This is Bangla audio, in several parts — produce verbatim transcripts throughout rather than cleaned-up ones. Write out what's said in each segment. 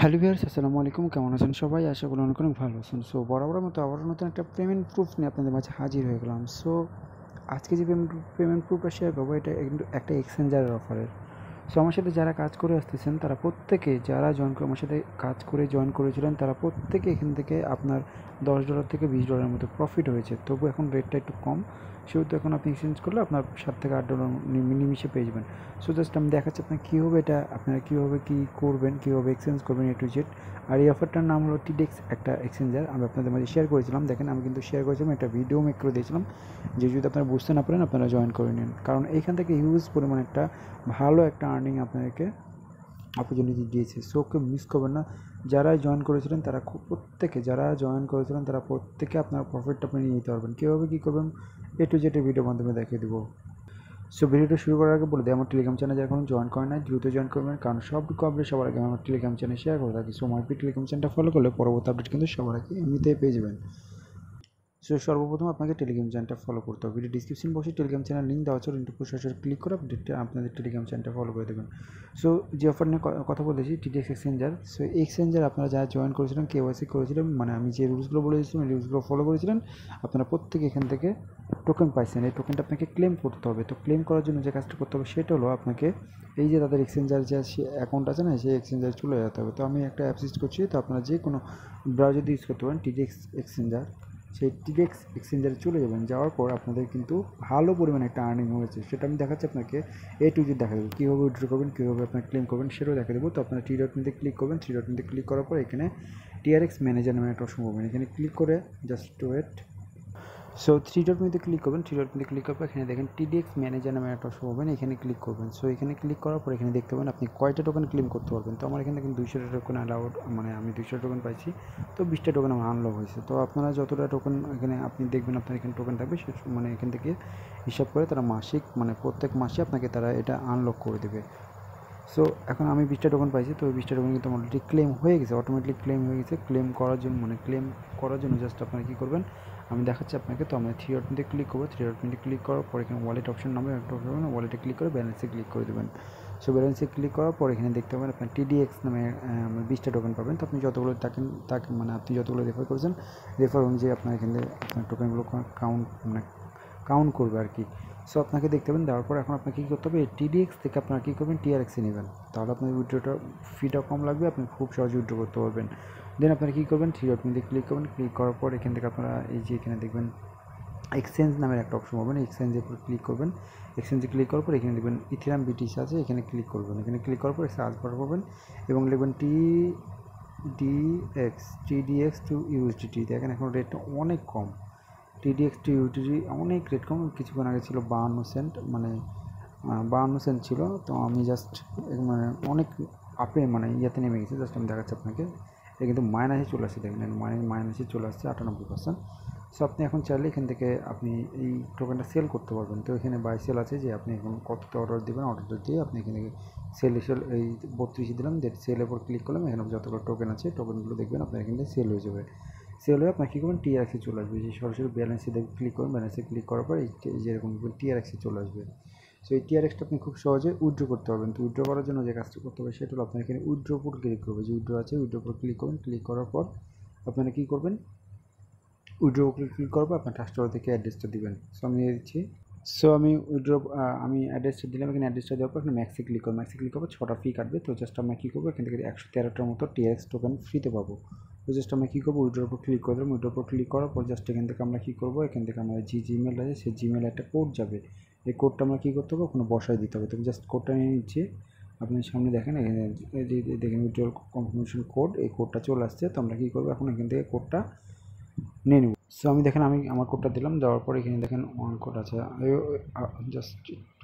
হ্যালো ভিউয়ার্স, আসসালামু আলাইকুম। কেমন আছেন সবাই? আশা করি অনেক অনেক ভালো আছেন। সো বরাবরের মতো আবারও নতুন একটা পেমেন্ট প্রুফ নিয়ে আপনাদের মাঝে হাজির হয়ে গেলাম। সো আজকে যে পেমেন্ট পেমেন্ট প্রুফটা শেয়ার করবো, এটা কিন্তু একটা এক্সচেঞ্জারের অফারের। সো আমার সাথে যারা কাজ করে আসতেছেন তারা প্রত্যেকে, যারা জয়েন করে আমার সাথে কাজ করে জয়েন করেছিলেন, তারা প্রত্যেকে এখান থেকে আপনার দশ ডলার থেকে বিশ ডলারের মতো প্রফিট হয়েছে। তবু এখন রেটটা একটু কম, সেহেতু এখন আপনি এক্সচেঞ্জ করলে আপনার সাত থেকে আট ডলার নিমিশে পেয়ে যাবেন। সো জাস্ট আমি দেখাচ্ছি আপনার কীভাবে এটা আপনারা কীভাবে কী করবেন, কীভাবে এক্সচেঞ্জ করবেন এ টু জেড। আর এই অফারটার নাম হলো টিডেক্স, একটা এক্সচেঞ্জার। আমি আপনাদের মাঝে শেয়ার করেছিলাম, দেখেন আমি কিন্তু শেয়ার করেছিলাম, একটা ভিডিও মেক করে দিয়েছিলাম যে যদি আপনারা বুঝতে না পারেন আপনারা জয়েন করে নিন, কারণ এইখান থেকে হিউজ পরিমাণ একটা ভালো একটা আর্নিং আপনাদেরকে অপরচুনিটি দিয়েছে। সো কেউ মিস করবেন না। যারা জয়েন করেছিলেন তারা খুব প্রত্যেকে যারা জয়েন করেছিলেন তারা প্রত্যেকে আপনার প্রফিটটা আপনি নিয়ে নিতে পারবেন। কীভাবে কী করবেন এ টু জেড ভিডিওর মাধ্যমে দেখিয়ে দেবো। সো ভিডিওটা শুরু করার আগে বলে দিই, আমার টেলিগ্রাম চ্যানেল যারা এখন জয়েন করেন নাই দ্রুত জয়েন করবেন, কারণ সবটুকু আপডেট সবার আগে আমার টেলিগ্রাম চ্যানেল শেয়ার করে থাকি। সো মাইপি টেলিগ্রাম চ্যানেলটা ফলো করলে পরবর্তী আপডেট কিন্তু সবার আগে এমনিতেই পেয়ে যাবেন। সো সর্বপ্রথম আপনাকে টেলিগ্রাম চ্যানেলটা ফলো করতে হবে। ভিডিও ডিসক্রিপশন বক্সে টেলিগ্রাম চ্যানেল লিঙ্ক দেওয়া আছে, লিঙ্কটা পুরো সরাসরি ক্লিক করে আপনি আপনাদের টেলিগ্রাম চ্যানেলটা ফলো করে দেবেন। সো যে অফার নিয়ে কথা বলেছি, টিডিএক্স এক্সচেঞ্জার। সো এই এক্সচেঞ্জার আপনারা যারা জয়েন করেছিলেন, কেওয়াইসি করেছিলেন, মানে আমি যে রুলসগুলো বলেছিলাম এই রুলসগুলো ফলো করেছিলেন, আপনারা প্রত্যেকে এখান থেকে টোকেন পাইছেন। এই টোকেনটা আপনাকে ক্লেম করতে হবে। তো ক্লেম করার জন্য যে কাজটা করতে হবে সেটা হলো আপনাকে এই যে তাদের এক্সচেঞ্জার যে অ্যাকাউন্ট আছে না, সেই এক্সচেঞ্জারে চলে যেতে হবে। তো আমি একটা অ্যাপস ইউজ করছি, তো আপনারা যে কোনো ব্রাউজার দিয়ে ইউজ করতে পারেন টিডিএক্স এক্সচেঞ্জার। সেই টিডেক্স এক্সচেঞ্জারে চলে যাবেন, যাওয়ার পর আপনাদের কিন্তু ভালো পরিমাণে একটা আর্নিং হয়েছে, সেটা আমি দেখাচ্ছি আপনাকে। এ টু জি দেখা দেবো কীভাবে উইথড্র করবেন, কীভাবে আপনার ক্লেম করবেন সেটাও দেখা দেবো। তো আপনারা থ্রি ডট মেতে ক্লিক করবেন। থ্রি ডট মেতে ক্লিক করার পর এখানে টিআরএক্স ম্যানেজার নামে একটা অপশন পাবেন, এখানে ক্লিক করে just wait. So three dot মেতে ক্লিক করবেন। থ্রি ডট মেতে ক্লিক করার পর এখানে দেখেন টিডিএক্স ম্যানেজার নামে একটা অপশন পাবেন, এখানে ক্লিক করবেন। সো এখানে ক্লিক করার পর এখানে দেখতে পাবেন আপনি কয়টা টোকেন ক্লেম করতে পারবেন। তো আমার এখানে দেখেন দুইশোটা টোকেন অ্যালাউড, মানে আমি দুইশো টোকেন পাইছি, তো বিশটা টোকেন আমার আনলক হয়েছে। তো আপনারা যতটা টোকেন এখানে আপনি দেখবেন আপনার এখানে টোকেন থাকবে, সে মানে এখান থেকে হিসাব করে তারা মাসিক, মানে প্রত্যেক মাসে আপনাকে তারা এটা আনলক করে দেবে। সো এখন আমি বিশটা টোকেন পাইছি, তো ওই বিশটা টোকেন কিন্তু অলরেডি ক্লেম হয়ে গেছে, অটোমেটিক ক্লেম হয়ে গেছে। ক্লেম করার জন্য মানে ক্লেম করার জন্য জাস্ট আপনারা কী করবেন আমি দেখাচ্ছি আপনাকে। তো আমরা থ্রি ডট মেতে ক্লিক করবো। থ্রি ডট মেতে ক্লিক করার পর এখানে ওয়ালেট অপশন নামে একটা অপশন পাবেন, ওয়ালেটে ক্লিক করে ব্যালেন্সে ক্লিক করে দেবেন। সো ব্যালেন্সে ক্লিক করার পর এখানে দেখতে পাবেন আপনার টিডিএক্স নামে বিশটা টোকেন পাবেন। তো আপনি যতগুলো থাকেন তাকে মানে আপনি যতগুলো রেফার করেছেন রেফার অনুযায়ী আপনার এখানে আপনার টোকেনগুলো কাউন্ট মানে কাউন্ট করবে আর কি। সো আপনাকে দেখতে পাবেন। দেওয়ার পর এখন আপনাকে কী করতে হবে, টিডিএক্স থেকে আপনারা কী করবেন টিআরএক্সে নেবেন, তাহলে আপনার উইথড্রটা ফিটা কম লাগবে, আপনি খুব সহজে উইথড্র করতে পারবেন। দেন আপনারা কী করবেন, থ্রি ডট মেতে ক্লিক করবেন। ক্লিক করার পর এখান থেকে আপনারা এই যে এখানে দেখবেন এক্সচেঞ্জ নামের একটা অপশন পাবেন, এক্সচেঞ্জের উপর ক্লিক করবেন। এক্সচেঞ্জে ক্লিক করার পর এখানে দেখবেন ইথেরিয়াম বিটিসি আছে, এখানে ক্লিক করবেন। এখানে ক্লিক করার পর সার্চ বার পাবেন এবং লিখবেন T DX TDX to USDT. দেখেন এখন রেটটা অনেক কম, টিডিএক্স টু ইউটিজি অনেক রেট কম। কিছুক্ষণ আগে ছিল বাহান্ন সেন্ট, মানে বাহান্ন সেন্ট ছিল। তো আমি জাস্ট মানে অনেক আপে মানে ইয়েতে নেমে গেছে, জাস্ট আমি দেখাচ্ছি আপনাকে। এটা কিন্তু মাইনাসে চলে আসছে, দেখেন মাইনাসে চলে আসছে আটানব্বই পার্সেন্ট। সো আপনি এখন চাইলে এখান থেকে আপনি এই টোকেনটা সেল করতে পারবেন। তো এখানে বাই সেল আছে, যে আপনি এখন কতটা অর্ডার দেবেন, অর্ডারটা দিয়ে আপনি এখানে সেল সেল এই বত্রিশে দিলাম, যে সেলের উপর ক্লিক করলাম। এখানে যতগুলো টোকেন আছে টোকেনগুলো দেখবেন আপনার এখানে সেল হয়ে যাবে। সেল হয়ে আপনার কী করবেন টিআরএক্সে চলে আসবে, যে সরাসরি ব্যালেন্সে ক্লিক করবেন। ব্যালেন্সে ক্লিক করার পর এই যেরকম টিআরএক্সে চলে আসবে। সো এই টিআরএক্সটা আপনি খুব সহজে উইথড্র করতে পারবেন। তো উইথড্র করার জন্য যে কাজটা করতে হবে সেটা হলো আপনার এখানে উইথড্র উপর ক্লিক করবে, যে উইথড্র আছে উইথড্র উপর ক্লিক করবেন। ক্লিক করার পর আপনারা কী করবেন, উইথড্র উপর ক্লিক করার পর আপনার ট্রাস্টার থেকে অ্যাড্রেসটা দিবেন। সো আমি দিচ্ছি। সো আমি উইথড্র আমি অ্যাড্রেসটা দিলাম। এখানে অ্যাড্রেসটা দেওয়ার পর এখানে ম্যাক্সে ক্লিক করবো। ম্যাক্সে ক্লিক করবো, ছটা ফি কাটবে। তো জাস্ট আমরা কী করবো, এখান থেকে একশো তেরোটার মতো টিআরএক্স টোকেন ফ্রিতে পাবো। তো জাস্ট আমরা কী করবো, উইথড্রোর উপর ক্লিক করে দেবো। উইথড্রোর উপর ক্লিক করার পর জাস্ট এখান থেকে আমরা কী করবো, এখান থেকে আমাদের যে জিমেল আছে সেই জিমেলে একটা কোড যাবে। এই কোডটা আমরা কী করতে হবে, ওখানে বসায় দিতে হবে। তো জাস্ট কোডটা নিয়ে নিচ্ছি। আপনার সামনে দেখেন এখানে দেখেন উইথড্রল কনফার্মেশন কোড, এই কোডটা চলে আসছে। তো আমরা কী করবো, এখন এখান থেকে কোডটা নিয়ে নেব। সো আমি দেখেন আমি আমার কোডটা দিলাম, দেওয়ার পর এখানে দেখেন ওয়ান কোড আছে জাস্ট।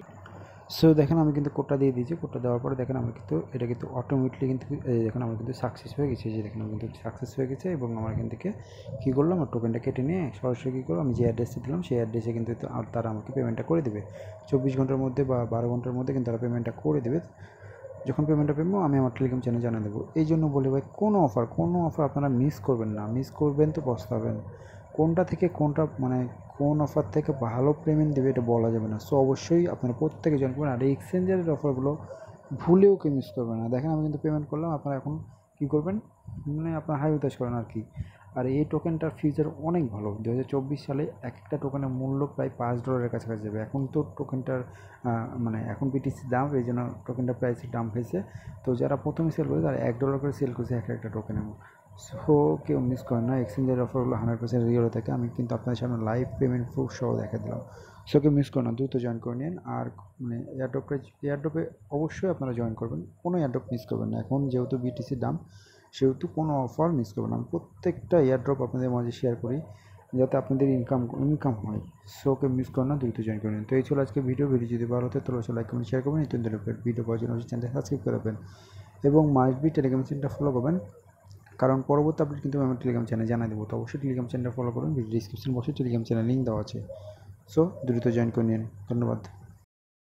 সো দেখেন আমি কিন্তু কোডটা দিয়ে দিয়েছি। কোডটা দেওয়ার পরে দেখেন আমার কিন্তু এটা কিন্তু অটোমেটিকলি কিন্তু দেখেন আমার কিন্তু সাকসেস হয়ে গেছে, যে দেখেন আমার কিন্তু সাকসেস হয়ে গেছে। এবং আমার এখান থেকে কী করলাম, আমার টোকেনটা কেটে নিয়ে সরাসরি কী করলাম, আমি যে অ্যাড্রেসটা দিলাম সেই অ্যাড্রেসে কিন্তু তারা আমাকে পেমেন্টটা করে দেবে। চব্বিশ ঘন্টার মধ্যে বা বারো ঘন্টার মধ্যে কিন্তু তারা পেমেন্টটা করে দেবে। যখন পেমেন্টটা পেবো আমি আমার টেলিগ্রাম চ্যানেলে জানিয়ে দেবো। এই জন্য বলি ভাই, কোনো অফার কোনো অফার আপনারা মিস করবেন না, মিস করবেন তো পস্তাবেন। কোনটা থেকে কোনটা মানে কোন অফার থেকে ভালো পেমেন্ট দেবে এটা বলা যাবে না। সো অবশ্যই আপনারা প্রত্যেকে জয়েন করবেন। আর এই এক্সচেঞ্জারের অফারগুলো ভুলেও কেউ মিস করবে না। দেখেন আমি কিন্তু পেমেন্ট করলাম, আপনারা এখন কী করবেন, মানে আপনার হাই উতাস করেন আর কি। আর এই টোকেনটার ফিউচার অনেক ভালো। দু হাজার চব্বিশ সালে এক একটা টোকেনের মূল্য প্রায় পাঁচ ডলারের কাছাকাছি যাবে। এখন তো টোকেনটার মানে এখন বিটিসির দাম, এই জন্য টোকেনটার প্রাইসের দাম হয়েছে। তো যারা প্রথমে সেল করে তারা এক ডলার করে সেল করছে এক একটা টোকেনের। সো কেউ মিস করেন না, এক্সচেঞ্জের অফারগুলো হান্ড্রেড পার্সেন্ট রিয়েল হয়ে থাকে। আমি কিন্তু আপনাদের সামনে লাইভ পেমেন্ট প্রুফ সহ দেখা দিলাম। সো কেউ মিস করেন না, দ্রুত জয়েন করে নিন। আর মানে এয়ারড্রপে এয়ারড্রপে অবশ্যই আপনারা জয়েন করবেন, কোনো এয়ারড্রপ মিস করবেন না। এখন যেহেতু বিটিসির দাম সেহেতু কোনো অফার মিস করবেন না। আমি প্রত্যেকটা এয়ারড্রপ আপনাদের মাঝে শেয়ার করি যাতে আপনাদের ইনকাম ইনকাম হয়। সো কেউ মিস করেন না, দ্রুত জয়েন করে নিন। তো এই ছিল আজকে ভিডিও। ভিডিও যদি ভালো হতো তাহলে অবশ্যই লাইক কমেন্ট শেয়ার করবেন। নিত্য নতুন ভিডিও পাওয়ার জন্য অবশ্যই চ্যানেলটা সাবস্ক্রাইব করবেন এবং মাস্ট বি টেলিগ্রাম চ্যানেলটা ফলো করবেন, কারণ পরবর্তী আপডেট কিন্তু আমি টেলিগ্রাম চ্যানেলে জানাই দেবো। তো অবশ্যই টেলিগ্রাম চ্যানেলটা ফলো করুন। ভিডিও ডিসক্রিপশন বক্সে টেলিগ্রাম চ্যানেল লিঙ্ক দেওয়া আছে। সো দ্রুত জয়েন করে নিন। ধন্যবাদ।